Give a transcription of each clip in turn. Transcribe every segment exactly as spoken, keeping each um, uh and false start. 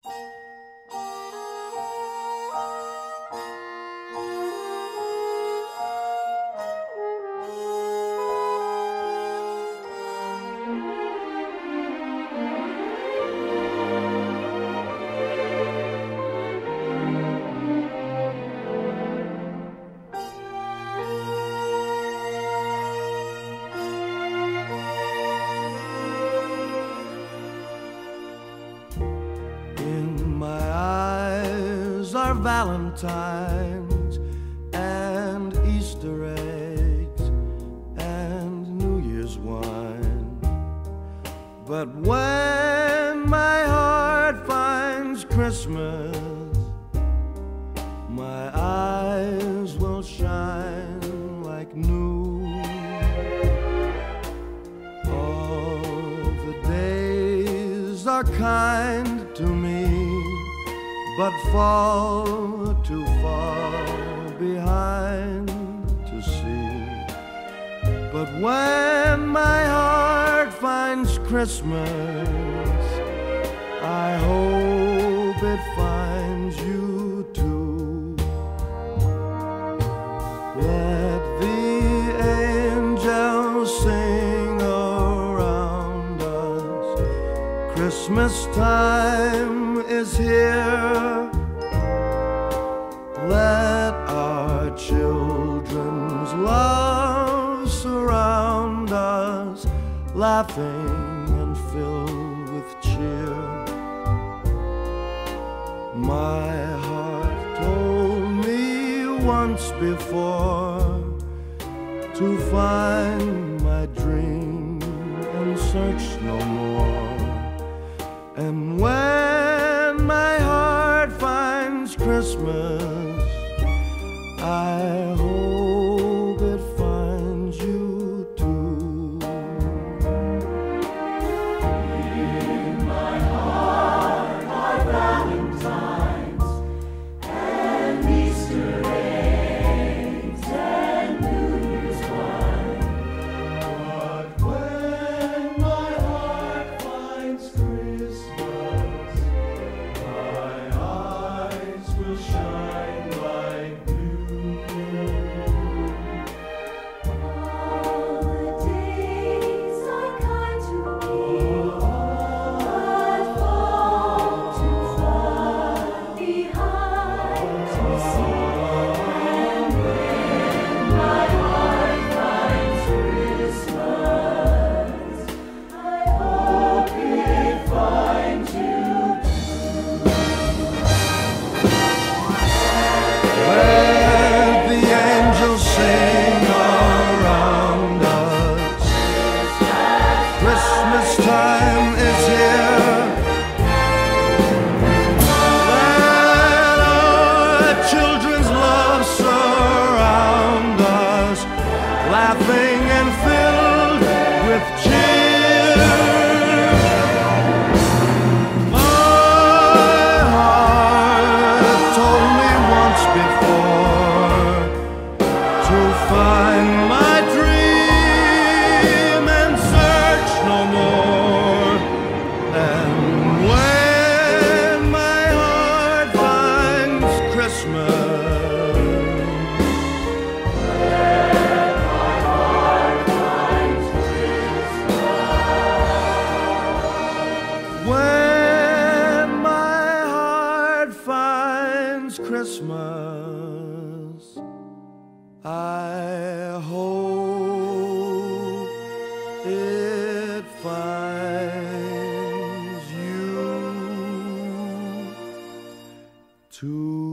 Valentines and Easter eggs and New Year's wine. But when my heart finds Christmas, my eyes will shine like new. All the days are kind to me, but fall too far behind to see. But when my heart finds Christmas, I hope it finds you too. Let the angels sing around us. Christmas time is here. Let our children's love surround us, laughing and filled with cheer. My heart told me once before to find my dream and search no more. And when my heart finds Christmas, I hope it finds you too. In my heart are Valentines and Easter eggs and New Year's wine. But when my heart finds Christmas, my eyes will shine like new. Laughing and filled with cheer. My heart told me once before to find my dream and search no more. And when my heart finds Christmas, Christmas, I hope it finds you too.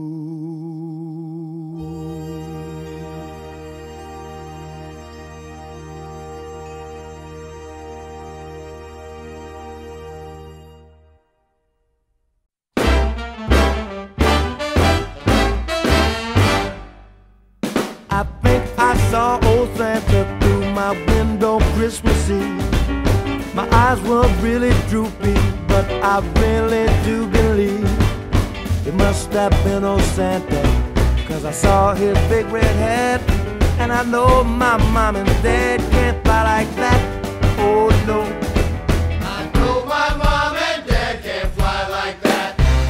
I think I saw old Santa through my window Christmas Eve. My eyes were really droopy, but I really do believe it must have been old Santa, 'cause I saw his big red hat. And I know my mom and dad can't fly like that. Oh no, I know my mom and dad can't fly like that.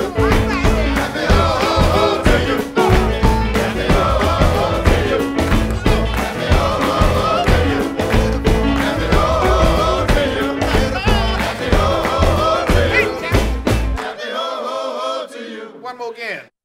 One more again.